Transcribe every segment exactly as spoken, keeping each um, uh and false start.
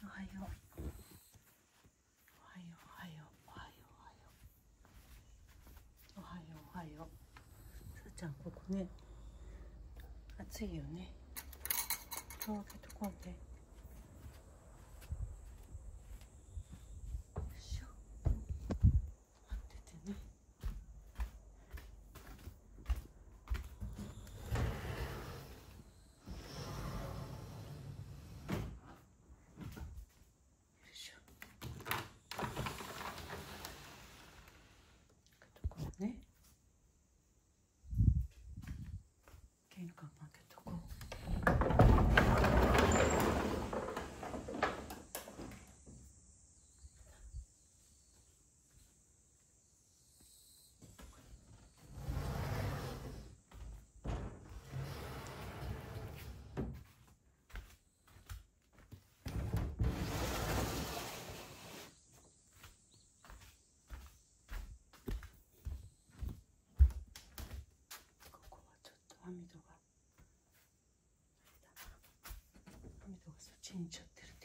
おはよう。おはよう、おはよう、おはよう、おはよう。おはよう、おはよう。さあちゃん、ここね、暑いよね。戸を開けとこうね。よいしょ。待っててね。ね、玄関開けとこう。網戸が網戸がそっちに行っちゃってる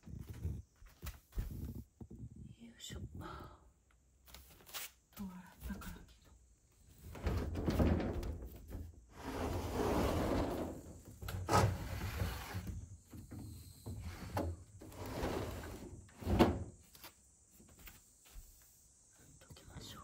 ね。よいしょ。戸が洗ったからときましょう。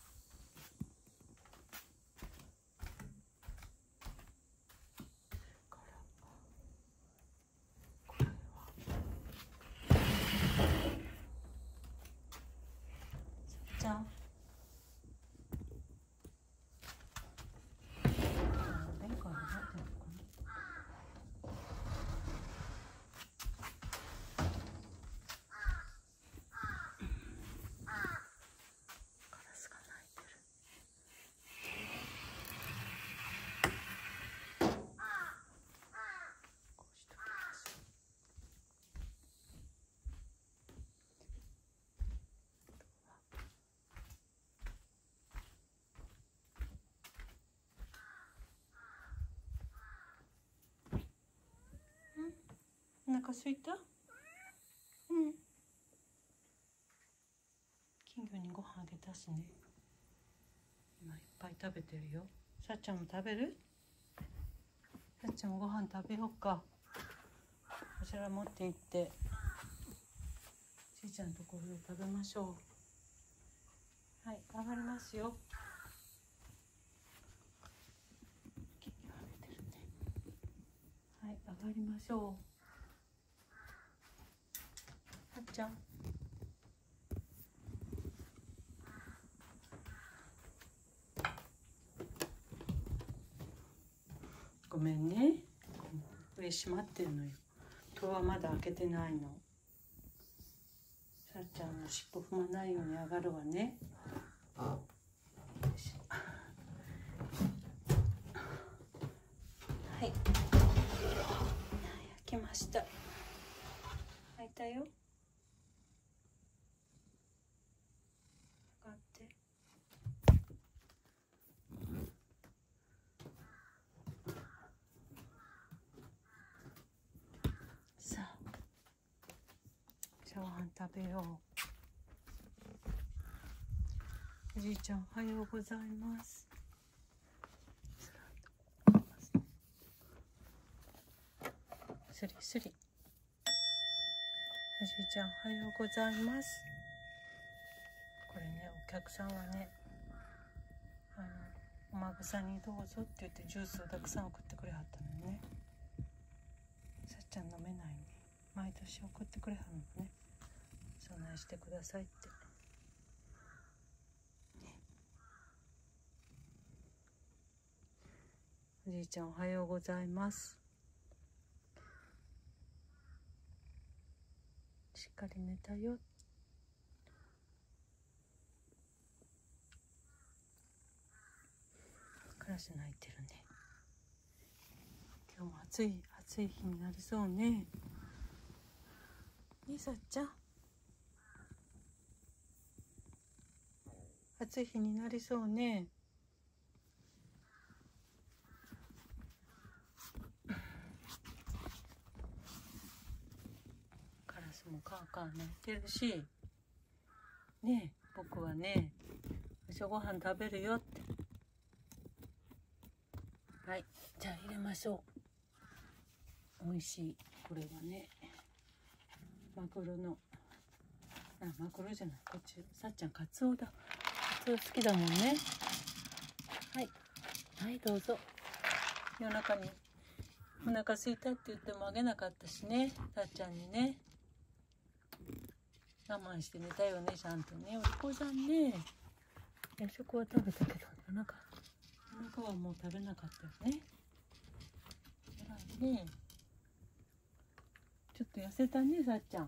じゃあ玄関に入ってるのかな。カラスが鳴いてる。こうしときましょう。お腹すいた？うん。金魚にご飯あげたしね。今いっぱい食べてるよ。さっちゃんも食べる？さっちゃんもご飯食べようか。こちら持って行ってちいちゃんのところで食べましょう。はい、上がりますよ。金魚あげてるね。はい、上がりましょう。さっちゃん。ごめんね。上閉まってるのよ。戸はまだ開けてないの。さっちゃんの尻尾踏まないように上がるわね。はい。開きました。開いたよ。上がって。さあ、じゃあご飯食べよう。おじいちゃんおはようございます。すりすり。おじいちゃんおはようございます。これね、お客さんはね、あのお孫さんにどうぞって言ってジュースをたくさん送ってくれはったのよね。さっちゃん飲めないね。毎年送ってくれはるのね。そんなにしてくださいって。ね、おじいちゃんおはようございます。しっかり寝たよ。カラス鳴いてるね。今日も暑い暑い日になりそうね。ね、さっちゃん。暑い日になりそうね。カラスももカーカー泣いてるし、ねえ、僕はね、朝ごはん食べるよって。はい、じゃあ入れましょう。美味しい。これはね、マグロの、あ、マグロじゃない、こっち、さっちゃんカツオだ。カツオ好きだもんね。はい、はい、どうぞ。夜中にお腹空いたって言ってもあげなかったしね、さっちゃんにね。我慢して寝たよね、ちゃんとね。お利口さんね。夜食は食べたけど、お腹、お腹はもう食べなかったよね。偉いね。ちょっと痩せたね、さっちゃん。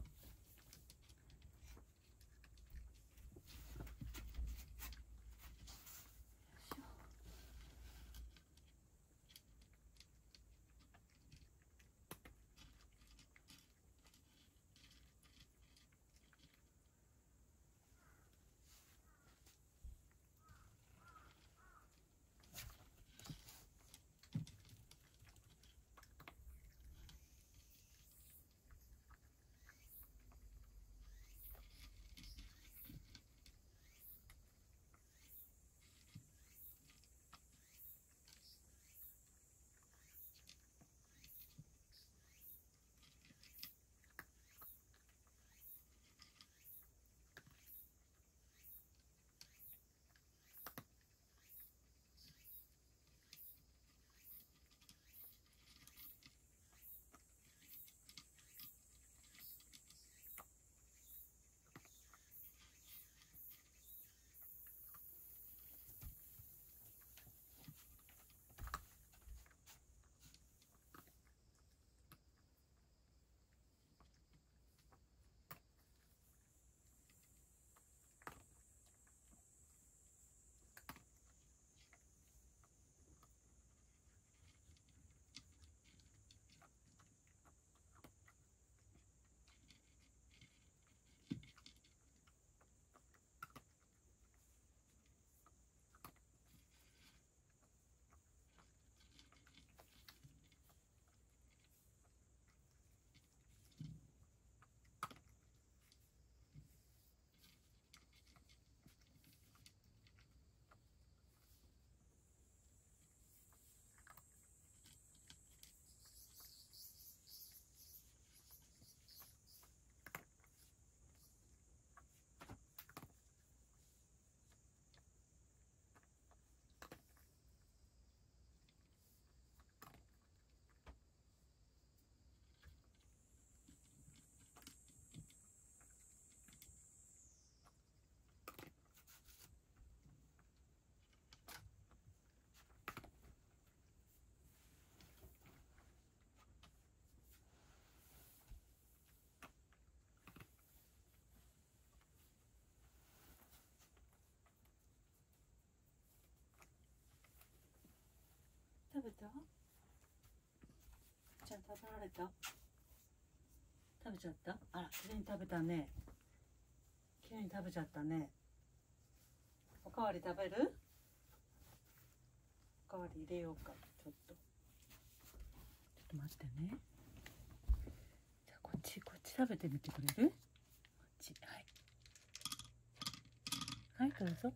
食べた？ちゃん食べられた？食べちゃった？あら、きれいに食べたね。きれいに食べちゃったね。おかわり食べる？おかわり入れようか。ちょっとちょっと待ってね。じゃあこっちこっち食べてみてくれる？こっち、はいはい、どうぞ。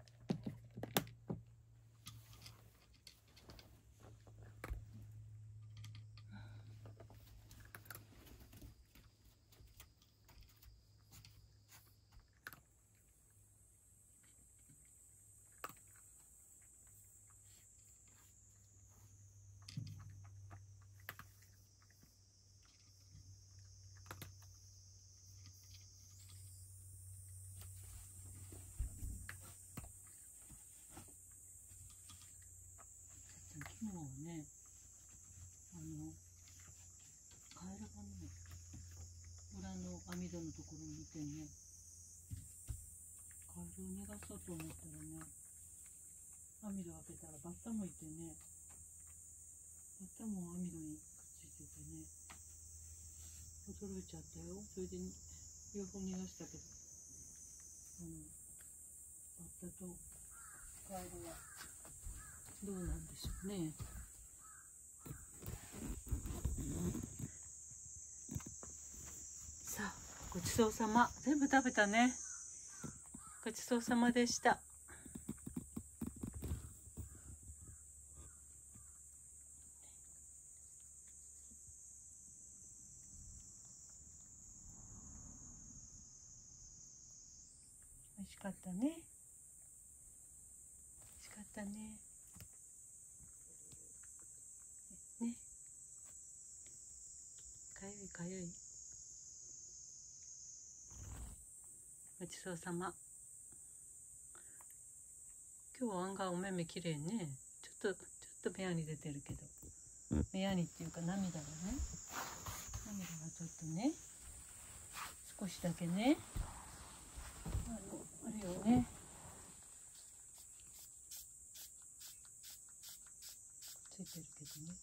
昨日はね、あのカエルがね、裏の網戸のところにいてね、カエルを逃がそうと思ったらね、網戸開けたらバッタもいてね、バッタも網戸にくっついててね、驚いちゃったよ。それで両方逃がしたけど、あのバッタとカエルはどうなんでしょうね。さあごちそうさま。全部食べたね。ごちそうさまでした。美味しかったね。美味しかったね。ね。かゆいかゆい。ごちそうさま。今日は案外お目目綺麗ね。ちょっとちょっと目やに出てるけど、目やにっていうか涙がね、涙がちょっとね、少しだけね、あのあれよね。ついてるけどね。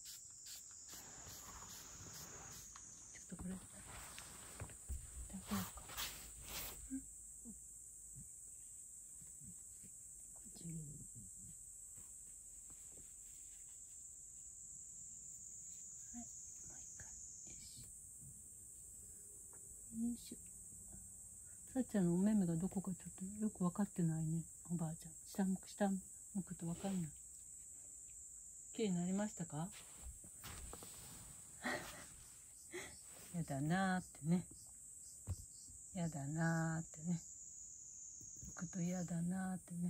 ちょっとこれ食べようか。よいしょ。さっちゃんのお目目がどこかちょっとよく分かってないね、おばあちゃん。下向く下向くと分かんない。綺麗になりましたか？やだなーってね。やだなーってね。向くと嫌だなーってね。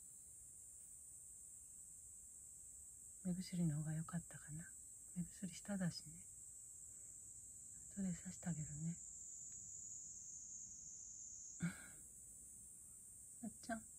目薬の方が良かったかな。目薬下だしね。後でさしてあげるね。あっちゃん。